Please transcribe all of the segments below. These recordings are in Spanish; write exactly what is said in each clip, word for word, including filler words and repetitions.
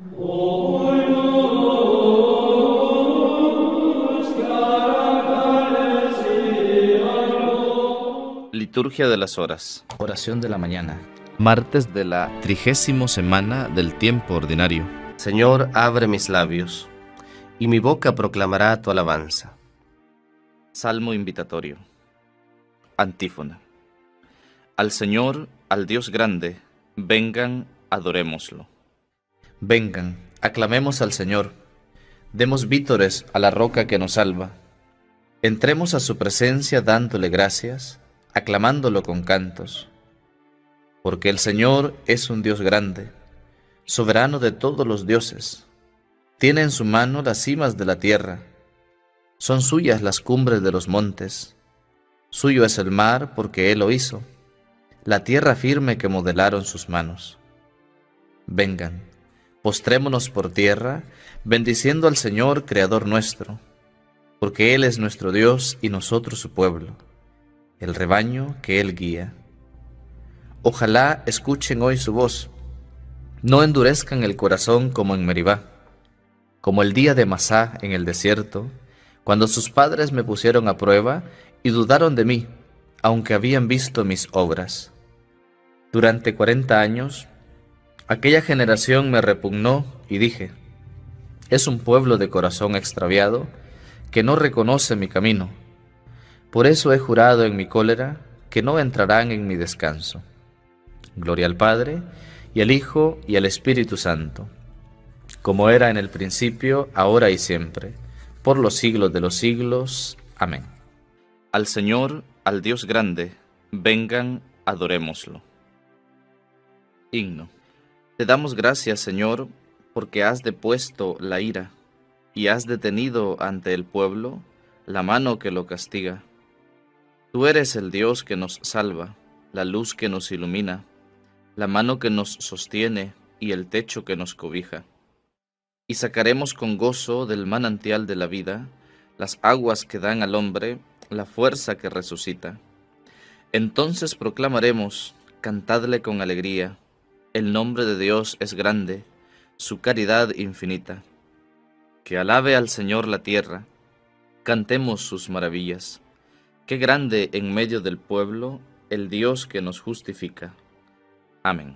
Liturgia de las horas. Oración de la mañana. Martes de la trigésimo semana del tiempo ordinario. Señor, abre mis labios, y mi boca proclamará tu alabanza. Salmo invitatorio. Antífona. Al Señor, al Dios grande, vengan, adorémoslo. Vengan, aclamemos al Señor, demos vítores a la roca que nos salva. Entremos a su presencia dándole gracias, aclamándolo con cantos. Porque el Señor es un Dios grande, soberano de todos los dioses. Tiene en su mano las cimas de la tierra, son suyas las cumbres de los montes. Suyo es el mar porque Él lo hizo, la tierra firme que modelaron sus manos. Vengan, postrémonos por tierra, bendiciendo al Señor, Creador nuestro, porque Él es nuestro Dios y nosotros su pueblo, el rebaño que Él guía. Ojalá escuchen hoy su voz, no endurezcan el corazón como en Meribá, como el día de Masá en el desierto, cuando sus padres me pusieron a prueba y dudaron de mí, aunque habían visto mis obras. Durante cuarenta años, aquella generación me repugnó y dije, es un pueblo de corazón extraviado que no reconoce mi camino. Por eso he jurado en mi cólera que no entrarán en mi descanso. Gloria al Padre, y al Hijo, y al Espíritu Santo, como era en el principio, ahora y siempre, por los siglos de los siglos. Amén. Al Señor, al Dios grande, vengan, adorémoslo. Himno. Te damos gracias, Señor, porque has depuesto la ira, y has detenido ante el pueblo la mano que lo castiga. Tú eres el Dios que nos salva, la luz que nos ilumina, la mano que nos sostiene y el techo que nos cobija. Y sacaremos con gozo del manantial de la vida las aguas que dan al hombre la fuerza que resucita. Entonces proclamaremos, cantadle con alegría, el nombre de Dios es grande, su caridad infinita. Que alabe al Señor la tierra, cantemos sus maravillas. Qué grande en medio del pueblo el Dios que nos justifica. Amén.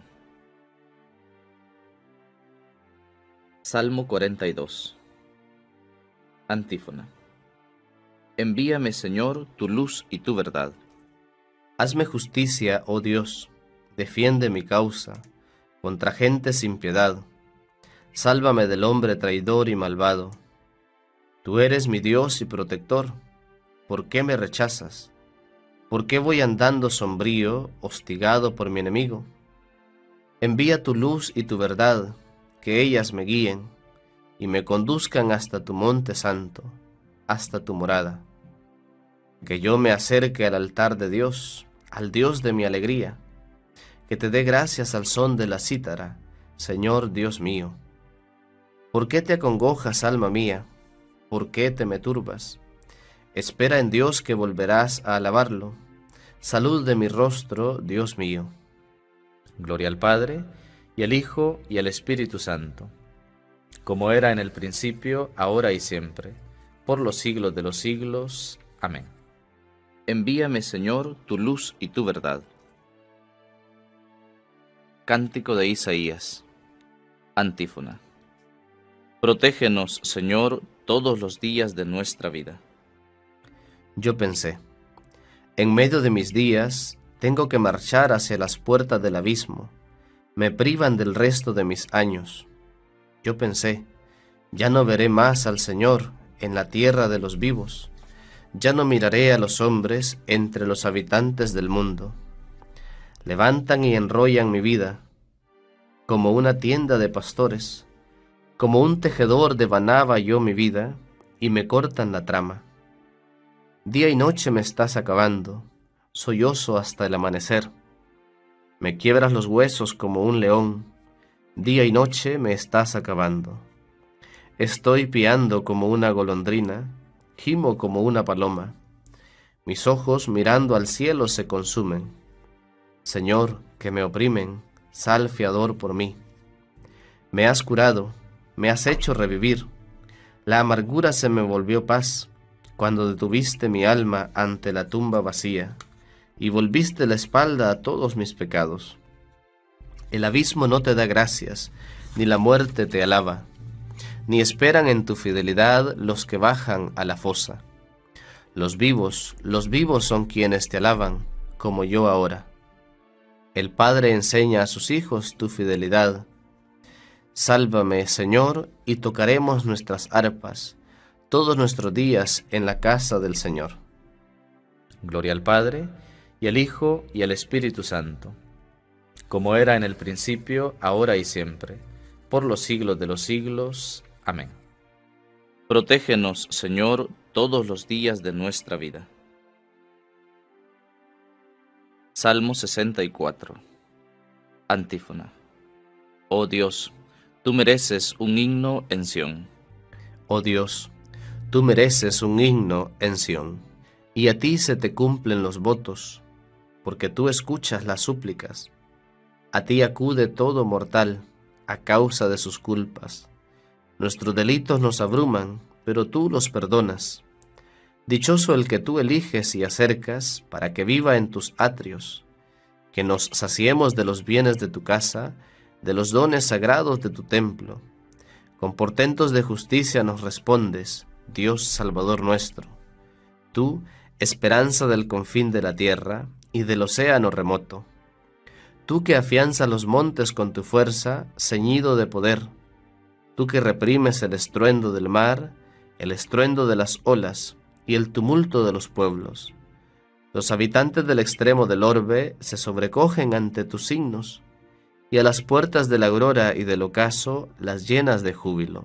Salmo cuarenta y dos. Antífona. Envíame, Señor, tu luz y tu verdad. Hazme justicia, oh Dios, defiende mi causa contra gente sin piedad. Sálvame del hombre traidor y malvado. Tú eres mi Dios y protector. ¿Por qué me rechazas? ¿Por qué voy andando sombrío, hostigado por mi enemigo? Envía tu luz y tu verdad, que ellas me guíen y me conduzcan hasta tu monte santo, hasta tu morada. Que yo me acerque al altar de Dios, al Dios de mi alegría, que te dé gracias al son de la cítara, Señor Dios mío. ¿Por qué te acongojas, alma mía? ¿Por qué te me turbas? Espera en Dios que volverás a alabarlo. Salud de mi rostro, Dios mío. Gloria al Padre, y al Hijo, y al Espíritu Santo, como era en el principio, ahora y siempre, por los siglos de los siglos. Amén. Envíame, Señor, tu luz y tu verdad. Cántico de Isaías. Antífona. Protégenos, Señor, todos los días de nuestra vida. Yo pensé, en medio de mis días, tengo que marchar hacia las puertas del abismo. Me privan del resto de mis años. Yo pensé, ya no veré más al Señor en la tierra de los vivos. Ya no miraré a los hombres entre los habitantes del mundo. Levantan y enrollan mi vida, como una tienda de pastores. Como un tejedor devanaba yo mi vida, y me cortan la trama. Día y noche me estás acabando, sollozo hasta el amanecer. Me quiebras los huesos como un león, día y noche me estás acabando. Estoy piando como una golondrina, gimo como una paloma. Mis ojos mirando al cielo se consumen. Señor, que me oprimen, sal fiador por mí. Me has curado, me has hecho revivir. La amargura se me volvió paz, cuando detuviste mi alma ante la tumba vacía, y volviste la espalda a todos mis pecados. El abismo no te da gracias, ni la muerte te alaba, ni esperan en tu fidelidad los que bajan a la fosa. Los vivos, los vivos son quienes te alaban, como yo ahora. El Padre enseña a sus hijos tu fidelidad. Sálvame, Señor, y tocaremos nuestras arpas todos nuestros días en la casa del Señor. Gloria al Padre, y al Hijo, y al Espíritu Santo, como era en el principio, ahora y siempre, por los siglos de los siglos. Amén. Protégenos, Señor, todos los días de nuestra vida. Salmo sesenta y cuatro. Antífona. Oh Dios, tú mereces un himno en Sión. Oh Dios, tú mereces un himno en Sión, y a ti se te cumplen los votos, porque tú escuchas las súplicas. A ti acude todo mortal, a causa de sus culpas. Nuestros delitos nos abruman, pero tú los perdonas. Dichoso el que tú eliges y acercas, para que viva en tus atrios, que nos saciemos de los bienes de tu casa, de los dones sagrados de tu templo. Con portentos de justicia nos respondes, Dios Salvador nuestro. Tú, esperanza del confín de la tierra y del océano remoto. Tú que afianzas los montes con tu fuerza, ceñido de poder. Tú que reprimes el estruendo del mar, el estruendo de las olas y el tumulto de los pueblos. Los habitantes del extremo del orbe se sobrecogen ante tus signos, y a las puertas de la aurora y del ocaso las llenas de júbilo.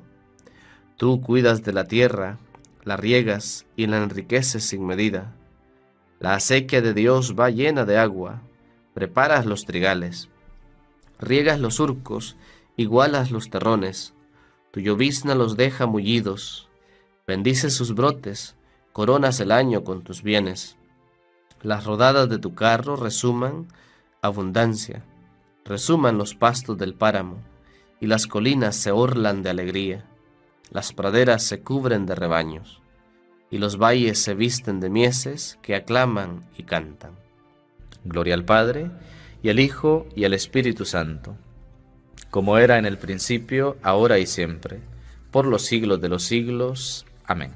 Tú cuidas de la tierra, la riegas y la enriqueces sin medida. La acequia de Dios va llena de agua, preparas los trigales, riegas los surcos, igualas los terrones, tu llovizna los deja mullidos, bendices sus brotes, coronas el año con tus bienes. Las rodadas de tu carro resuman abundancia, resuman los pastos del páramo, y las colinas se orlan de alegría, las praderas se cubren de rebaños, y los valles se visten de mieses que aclaman y cantan. Gloria al Padre, y al Hijo, y al Espíritu Santo, como era en el principio, ahora y siempre, por los siglos de los siglos. Amén.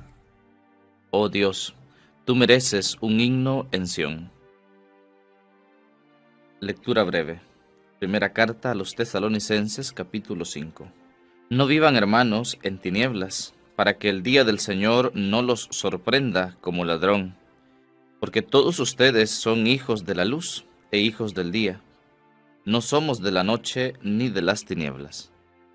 Oh Dios, tú mereces un himno en Sión. Lectura breve. Primera carta a los Tesalonicenses, capítulo cinco. No vivan, hermanos, en tinieblas, para que el día del Señor no los sorprenda como ladrón, porque todos ustedes son hijos de la luz e hijos del día. No somos de la noche ni de las tinieblas.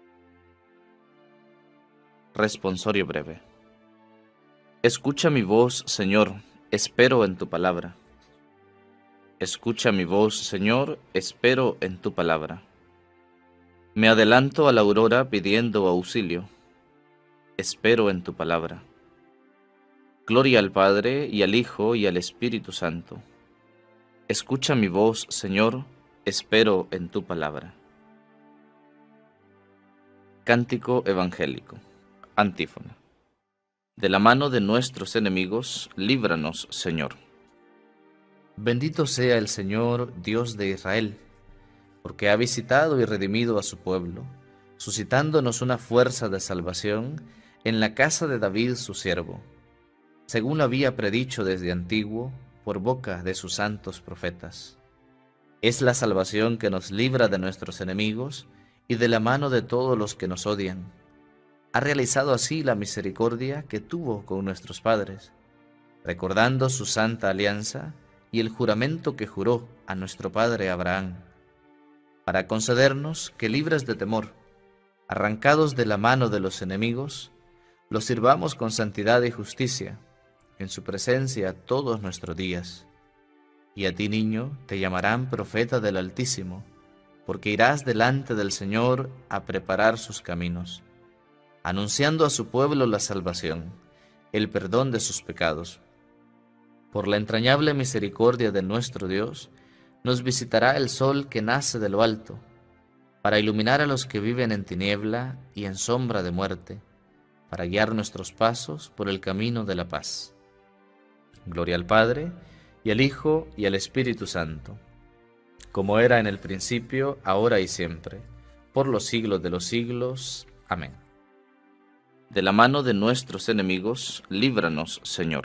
Responsorio breve. Escucha mi voz, Señor, espero en tu palabra. Escucha mi voz, Señor, espero en tu palabra. Me adelanto a la aurora pidiendo auxilio. Espero en tu palabra. Gloria al Padre, y al Hijo, y al Espíritu Santo. Escucha mi voz, Señor, espero en tu palabra. Cántico evangélico. Antífona. De la mano de nuestros enemigos, líbranos, Señor. Bendito sea el Señor, Dios de Israel, porque ha visitado y redimido a su pueblo, suscitándonos una fuerza de salvación en la casa de David su siervo, según lo había predicho desde antiguo por boca de sus santos profetas. Es la salvación que nos libra de nuestros enemigos y de la mano de todos los que nos odian. Ha realizado así la misericordia que tuvo con nuestros padres, recordando su santa alianza y el juramento que juró a nuestro padre Abraham, para concedernos que, libres de temor, arrancados de la mano de los enemigos, los sirvamos con santidad y justicia, en su presencia todos nuestros días. Y a ti, niño, te llamarán profeta del Altísimo, porque irás delante del Señor a preparar sus caminos, anunciando a su pueblo la salvación, el perdón de sus pecados. Por la entrañable misericordia de nuestro Dios, nos visitará el sol que nace de lo alto, para iluminar a los que viven en tiniebla y en sombra de muerte, para guiar nuestros pasos por el camino de la paz. Gloria al Padre, y al Hijo, y al Espíritu Santo, como era en el principio, ahora y siempre, por los siglos de los siglos. Amén. De la mano de nuestros enemigos, líbranos, Señor.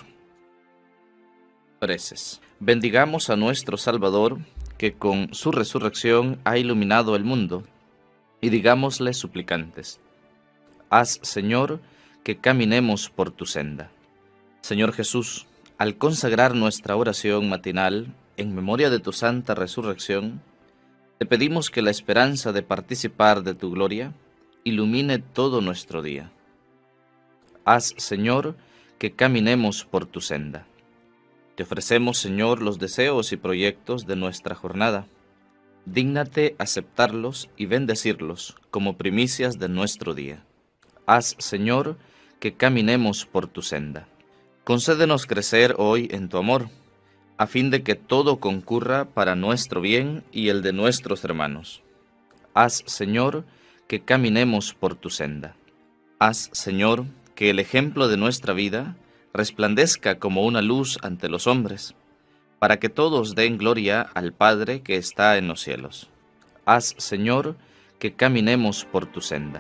Preces. Bendigamos a nuestro Salvador, que con su resurrección ha iluminado el mundo, y digámosle suplicantes: haz, Señor, que caminemos por tu senda. Señor Jesús, al consagrar nuestra oración matinal en memoria de tu santa resurrección, te pedimos que la esperanza de participar de tu gloria ilumine todo nuestro día. Haz, Señor, que caminemos por tu senda. Te ofrecemos, Señor, los deseos y proyectos de nuestra jornada. Dígnate aceptarlos y bendecirlos como primicias de nuestro día. Haz, Señor, que caminemos por tu senda. Concédenos crecer hoy en tu amor, a fin de que todo concurra para nuestro bien y el de nuestros hermanos. Haz, Señor, que caminemos por tu senda. Haz, Señor, que el ejemplo de nuestra vida resplandezca como una luz ante los hombres, para que todos den gloria al Padre que está en los cielos. Haz, Señor, que caminemos por tu senda.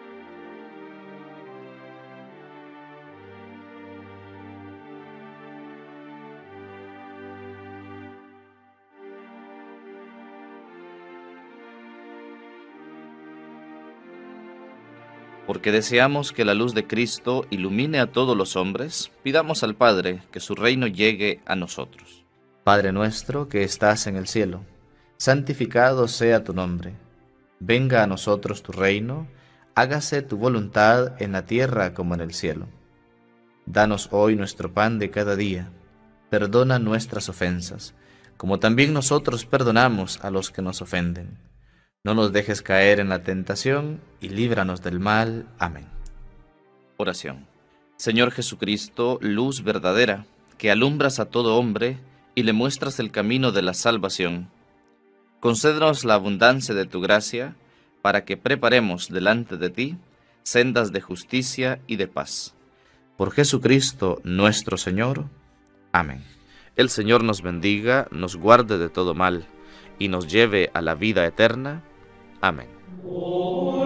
Porque deseamos que la luz de Cristo ilumine a todos los hombres, pidamos al Padre que su reino llegue a nosotros. Padre nuestro que estás en el cielo, santificado sea tu nombre. Venga a nosotros tu reino, hágase tu voluntad en la tierra como en el cielo. Danos hoy nuestro pan de cada día. Perdona nuestras ofensas, como también nosotros perdonamos a los que nos ofenden. No nos dejes caer en la tentación, y líbranos del mal. Amén. Oración. Señor Jesucristo, luz verdadera, que alumbras a todo hombre y le muestras el camino de la salvación, concédenos la abundancia de tu gracia, para que preparemos delante de ti sendas de justicia y de paz. Por Jesucristo nuestro Señor. Amén. El Señor nos bendiga, nos guarde de todo mal, y nos lleve a la vida eterna. Amén.